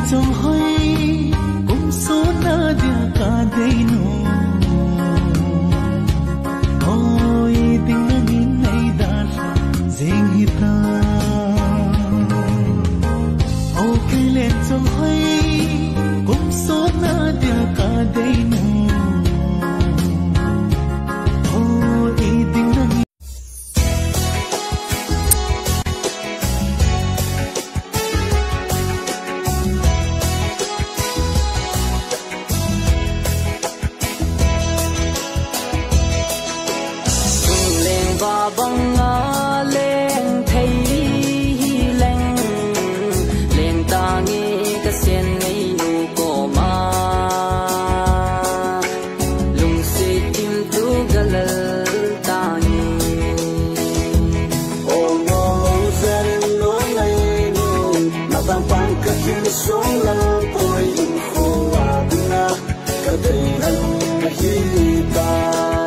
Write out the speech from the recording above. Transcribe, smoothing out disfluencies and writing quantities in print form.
trong hơi cũng số na dia cả đây nô ôi tình na nhìn này đã dành hita ô cây lên trong hơi cũng số na dia cả đây nô ôi tình na băng ngã lên thấy lạnh lên ta nghe cái sen này nụ cổ ma lung se tim tu galal ta nghe ôm mong dân nó này nụ mà băng băng cái hình xuống lăng tôi khô và na cái đây anh cái ta